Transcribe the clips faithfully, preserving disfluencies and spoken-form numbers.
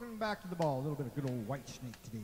Welcome back to the ball. A little bit of good old Whitesnake today.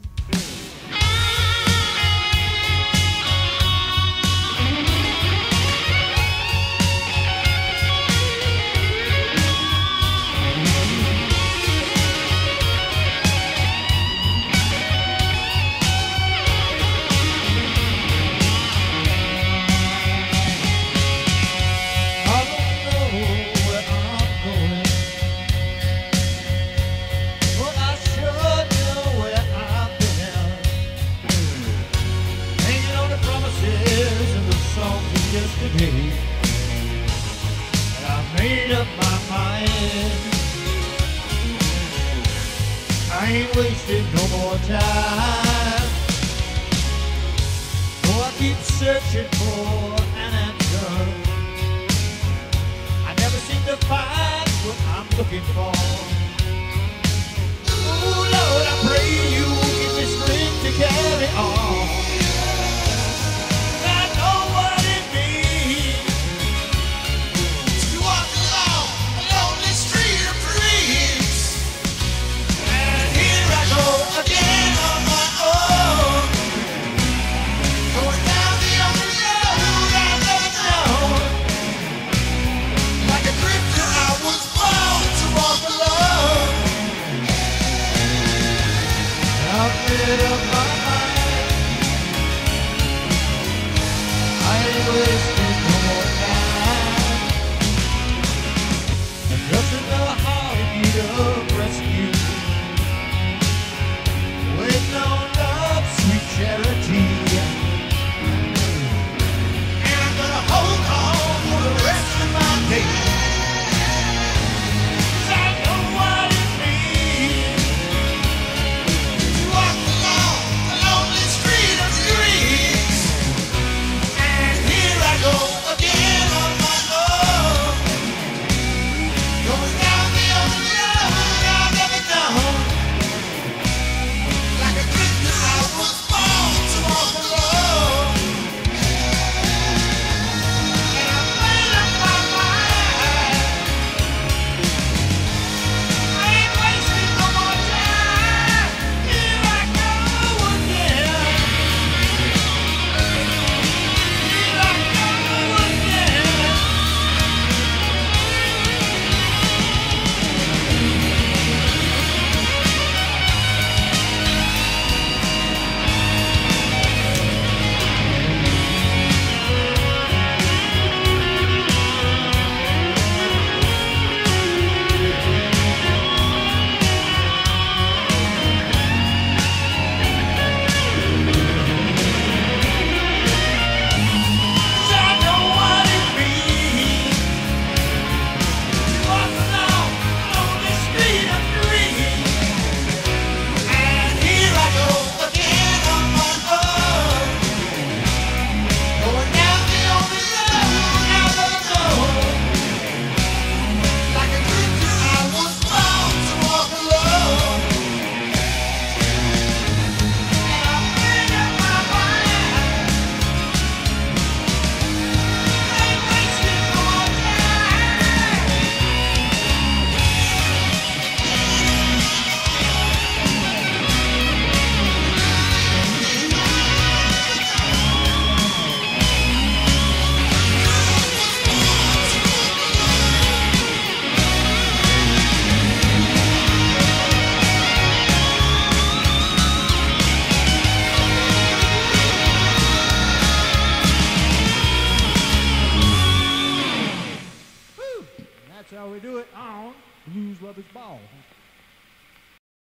Yesterday, and I made up my mind. I ain't wasting no more time. So I keep searching for an answer. I never seem to find what I'm looking for. Oh Lord, I pray you give me strength to carry on. Made up my mind. I ain't wasting no more time. I'm just another heart in need of rescue, waiting on love's sweet charity. And I'm gonna hold on for the rest of my days. That's how we do it on Blues Lovers Ball.